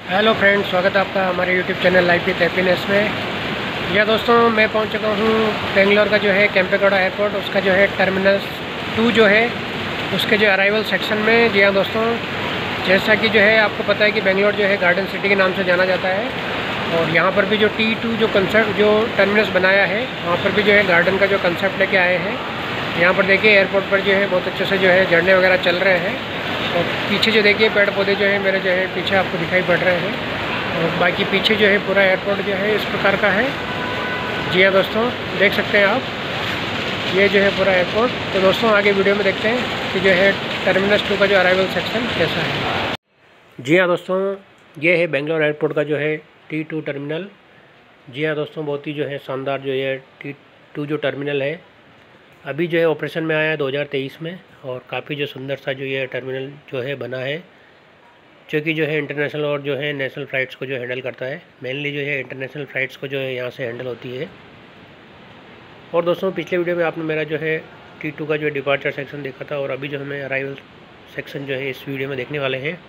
Hello friends, स्वागत है आपका हमारे YouTube channel life with happiness में। या दोस्तों, मैं पहुंच चुका हूं बेंगलोर का जो है केम्पेगौड़ा एयरपोर्ट, उसका जो है टर्मिनल 2 जो है उसके जो अराइवल सेक्शन में। जी हाँ दोस्तों, जैसा कि जो है आपको पता है कि बेंगलोर जो है गार्डन सिटी के नाम से जाना जाता है, और यहाँ पर भी जो T2 जो कंसेप्ट जो टर्मिनस बनाया है, वहाँ पर भी जो है गार्डन का जो कंसेप्ट लेके आए हैं। यहाँ पर देखिए एयरपोर्ट पर जो है बहुत अच्छे से जो है झरने वगैरह चल रहे हैं, और पीछे जो देखिए पेड़ पौधे जो है मेरे जो है पीछे आपको दिखाई पड़ रहे हैं, और बाकी पीछे जो है पूरा एयरपोर्ट जो है इस प्रकार का है। जी हाँ दोस्तों, देख सकते हैं आप, ये जो है पूरा एयरपोर्ट। तो दोस्तों आगे वीडियो में देखते हैं कि जो है टर्मिनस 2 का जो अराइवल सेक्शन कैसा है। जी हाँ दोस्तों, ये है बेंगलोर एयरपोर्ट का जो है T2 टर्मिनल। जी हाँ दोस्तों, बहुत ही जो है शानदार जो है T2 जो टर्मिनल है, अभी जो है ऑपरेशन में आया है 2023 में, और काफ़ी जो सुंदर सा जो ये टर्मिनल जो है बना है, जो कि जो है इंटरनेशनल और जो है नेशनल फ़्लाइट्स को जो हैंडल करता है। मेनली जो है इंटरनेशनल फ़्लाइट्स को जो है यहाँ से हैंडल होती है। और दोस्तों पिछले वीडियो में आपने मेरा जो है T2 का जो डिपार्चर सेक्शन देखा था, और अभी जो हमें अराइवल सेक्शन जो है इस वीडियो में देखने वाले हैं।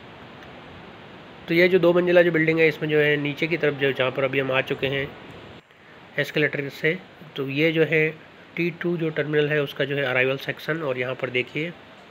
तो ये जो 2 मंजिला जो बिल्डिंग है, इसमें जो है नीचे की तरफ जो जहाँ पर अभी हम आ चुके हैं एस्केलेटर से, तो ये जो है T2 जो टर्मिनल है उसका जो है अराइवल सेक्शन। और यहाँ पर देखिए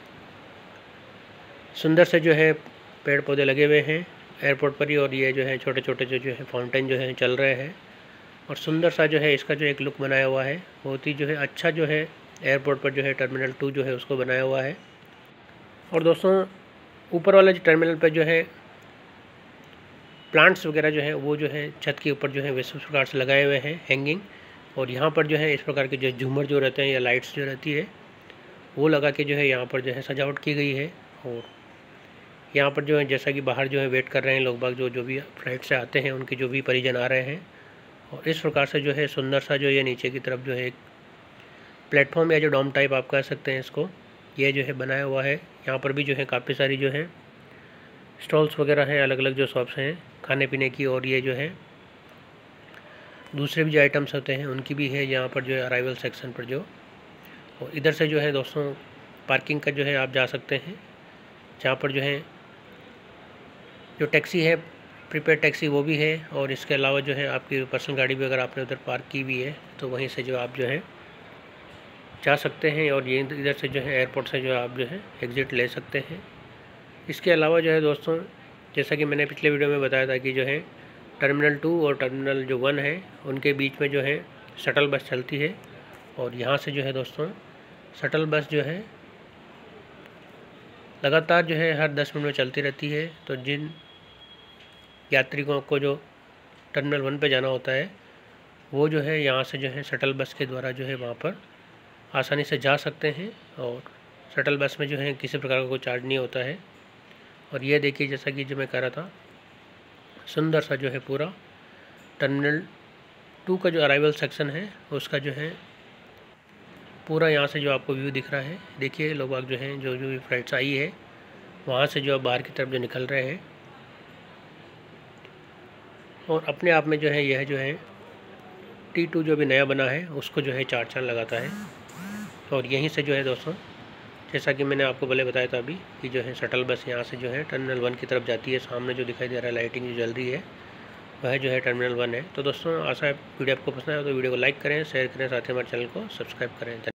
सुंदर से जो है पेड़ पौधे लगे हुए हैं एयरपोर्ट पर ही, और ये जो है छोटे छोटे जो है फाउंटेन जो है चल रहे हैं, और सुंदर सा जो है इसका जो एक लुक बनाया हुआ है। बहुत ही जो है अच्छा जो है एयरपोर्ट पर जो है टर्मिनल 2 जो है उसको बनाया हुआ है। और दोस्तों ऊपर वाला जो टर्मिनल पर जो है प्लांट्स वगैरह जो है वो जो है छत के ऊपर जो है वैसे प्रकार से लगाए हुए हैं हैंगिंग, और यहाँ पर जो है इस प्रकार के जो झूमर जो रहते हैं या लाइट्स जो रहती है वो लगा के जो है यहाँ पर जो है सजावट की गई है। और यहाँ पर जो है जैसा कि बाहर जो है वेट कर रहे हैं लोग बाग, जो भी फ्लाइट से आते हैं उनके जो भी परिजन आ रहे हैं, और इस प्रकार से जो है सुंदर सा जो ये नीचे की तरफ जो है एक प्लेटफॉर्म या जो डोम टाइप आप कह सकते हैं इसको, ये जो है बनाया हुआ है। यहाँ पर भी जो है काफ़ी सारी जो है स्टॉल्स वगैरह हैं, अलग अलग जो शॉप्स हैं खाने पीने की, और ये जो है दूसरे भी जो आइटम्स होते हैं उनकी भी है यहाँ पर जो है अराइवल सेक्शन पर जो। और इधर से जो है दोस्तों पार्किंग का जो है आप जा सकते हैं, जहाँ पर जो है जो टैक्सी है प्रीपेड टैक्सी वो भी है, और इसके अलावा जो है आपकी पर्सनल गाड़ी भी अगर आपने उधर पार्क की भी है तो वहीं से जो आप जो है जा सकते हैं, और ये इधर से जो है एयरपोर्ट से जो आप जो है एग्ज़िट ले सकते हैं। इसके अलावा जो है दोस्तों, जैसा कि मैंने पिछले वीडियो में बताया था कि जो है टर्मिनल 2 और टर्मिनल जो 1 है उनके बीच में जो है शटल बस चलती है, और यहाँ से जो है दोस्तों शटल बस जो है लगातार जो है हर 10 मिनट में चलती रहती है। तो जिन यात्रियों को जो टर्मिनल 1 पे जाना होता है वो जो है यहाँ से जो है शटल बस के द्वारा जो है वहाँ पर आसानी से जा सकते हैं, और शटल बस में जो है किसी प्रकार का कोई चार्ज नहीं होता है। और ये देखिए जैसा कि जो मैं कह रहा था, सुंदर सा जो है पूरा टर्मिनल 2 का जो अराइवल सेक्शन है उसका जो है पूरा यहाँ से जो आपको व्यू दिख रहा है। देखिए लोग बाग जो हैं जो भी फ्लाइट्स आई है वहाँ से जो बाहर की तरफ जो निकल रहे हैं, और अपने आप में जो है यह जो है T2 जो भी नया बना है उसको जो है 4 चांद लगाता है। और यहीं से जो है दोस्तों, जैसा कि मैंने आपको पहले बताया था अभी कि जो है शटल बस यहाँ से जो है टर्मिनल 1 की तरफ जाती है। सामने जो दिखाई दे रहा है लाइटिंग जो जल रही है वह जो है टर्मिनल 1 है। तो दोस्तों आशा है वीडियो आपको पसंद आया तो वीडियो को लाइक करें, शेयर करें, साथ ही हमारे चैनल को सब्सक्राइब करें।